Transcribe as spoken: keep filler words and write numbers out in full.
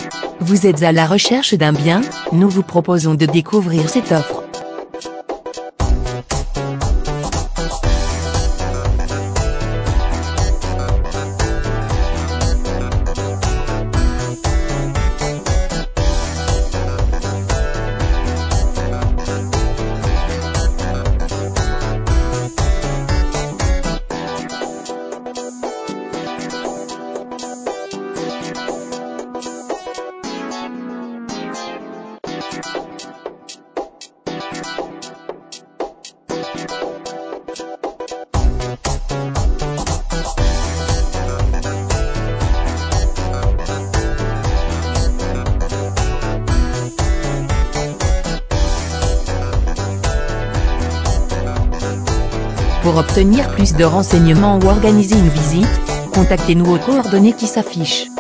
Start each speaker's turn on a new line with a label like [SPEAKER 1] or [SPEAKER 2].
[SPEAKER 1] Vous êtes à la recherche d'un bien? Nous vous proposons de découvrir cette offre. Pour obtenir plus de renseignements ou organiser une visite, contactez-nous aux coordonnées qui s'affichent.